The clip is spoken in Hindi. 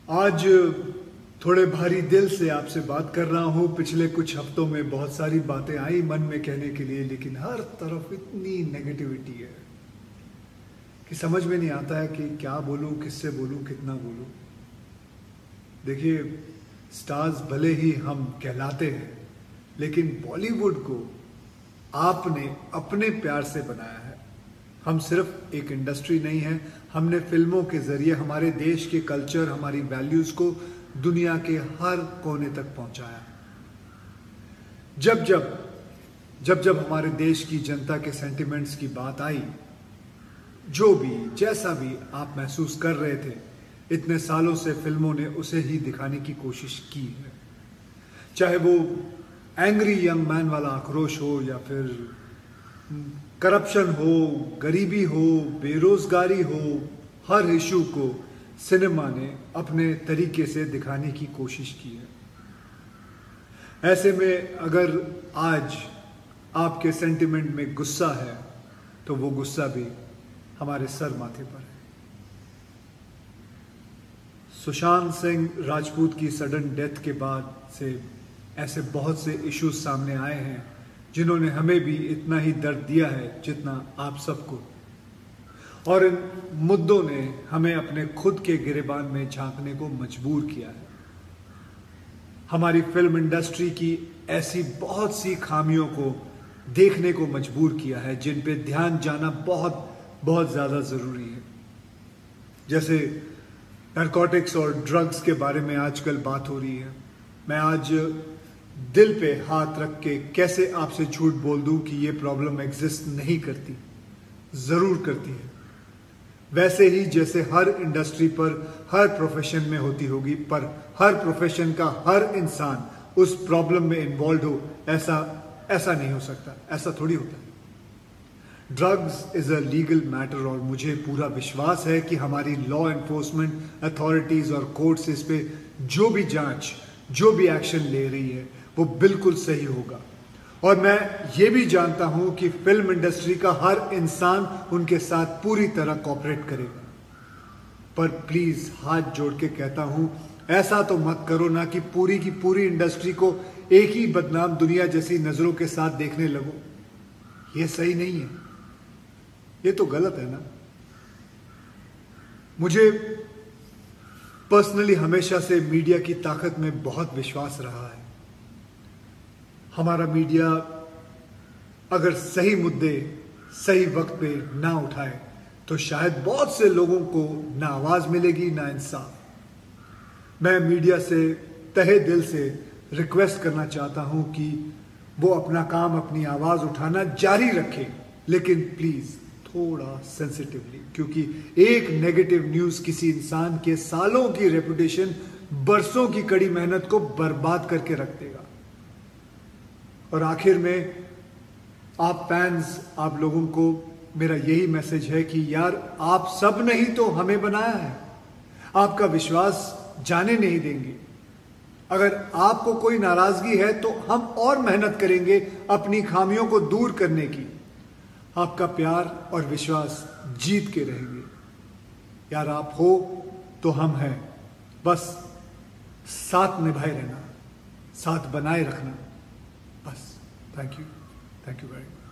आज थोड़े भारी दिल से आपसे बात कर रहा हूँ। पिछले कुछ हफ्तों में बहुत सारी बातें आई मन में कहने के लिए, लेकिन हर तरफ इतनी नेगेटिविटी है कि समझ में नहीं आता है कि क्या बोलूँ, किससे बोलूँ, कितना बोलूँ। देखिए, स्टार्स भले ही हम कहलाते हैं, लेकिन बॉलीवुड को आपने अपने प्यार से बनाया है। हम सिर्फ एक इंडस्ट्री नहीं है, हमने फिल्मों के जरिए हमारे देश के कल्चर, हमारी वैल्यूज को दुनिया के हर कोने तक पहुंचाया। जब जब हमारे देश की जनता के सेंटिमेंट्स की बात आई, जो भी जैसा भी आप महसूस कर रहे थे, इतने सालों से फिल्मों ने उसे ही दिखाने की कोशिश की है। चाहे वो एंग्री यंग मैन वाला आक्रोश हो, या फिर करप्शन हो, गरीबी हो, बेरोजगारी हो, हर इशू को सिनेमा ने अपने तरीके से दिखाने की कोशिश की है। ऐसे में अगर आज आपके सेंटिमेंट में गुस्सा है, तो वो गुस्सा भी हमारे सर माथे पर है। सुशांत सिंह राजपूत की सडन डेथ के बाद से ऐसे बहुत से इश्यूज सामने आए हैं जिन्होंने हमें भी इतना ही दर्द दिया है जितना आप सबको, और इन मुद्दों ने हमें अपने खुद के गिरेबान में झांकने को मजबूर किया है। हमारी फिल्म इंडस्ट्री की ऐसी बहुत सी खामियों को देखने को मजबूर किया है जिन पे ध्यान जाना बहुत बहुत ज्यादा जरूरी है। जैसे नारकोटिक्स और ड्रग्स के बारे में आजकल बात हो रही है। मैं आज दिल पे हाथ रख के कैसे आपसे झूठ बोल दूं कि ये प्रॉब्लम एग्जिस्ट नहीं करती, जरूर करती है। वैसे ही जैसे हर इंडस्ट्री पर, हर प्रोफेशन में होती होगी, पर हर प्रोफेशन का हर इंसान उस प्रॉब्लम में इन्वॉल्व हो, ऐसा नहीं हो सकता, ऐसा थोड़ी होता है। Drugs is a legal matter, और मुझे पूरा विश्वास है कि हमारी लॉ एनफोर्समेंट अथॉरिटीज और कोर्ट्स इस पे जो भी जांच, जो भी एक्शन ले रही है, वो बिल्कुल सही होगा। और मैं ये भी जानता हूं कि फिल्म इंडस्ट्री का हर इंसान उनके साथ पूरी तरह कोऑपरेट करेगा। पर प्लीज हाथ जोड़ के कहता हूं, ऐसा तो मत करो ना कि पूरी की पूरी इंडस्ट्री को एक ही बदनाम दुनिया जैसी नजरों के साथ देखने लगो। ये सही नहीं है, ये तो गलत है ना। मुझे पर्सनली हमेशा से मीडिया की ताकत में बहुत विश्वास रहा है। हमारा मीडिया अगर सही मुद्दे सही वक्त पे ना उठाए तो शायद बहुत से लोगों को ना आवाज मिलेगी, ना इंसाफ। मैं मीडिया से तहे दिल से रिक्वेस्ट करना चाहता हूं कि वो अपना काम, अपनी आवाज उठाना जारी रखे, लेकिन प्लीज थोड़ा सेंसिटिवली, क्योंकि एक नेगेटिव न्यूज किसी इंसान के सालों की रेपुटेशन, बरसों की कड़ी मेहनत को बर्बाद करके रख देगा। और आखिर में आप फैंस, आप लोगों को मेरा यही मैसेज है कि यार, आप सब ने ही तो हमें बनाया है, आपका विश्वास जाने नहीं देंगे। अगर आपको कोई नाराजगी है तो हम और मेहनत करेंगे अपनी खामियों को दूर करने की। आपका प्यार और विश्वास जीत के रहेंगे। यार, आप हो तो हम हैं, बस साथ निभाए रहना, साथ बनाए रखना, बस। Thank you very much.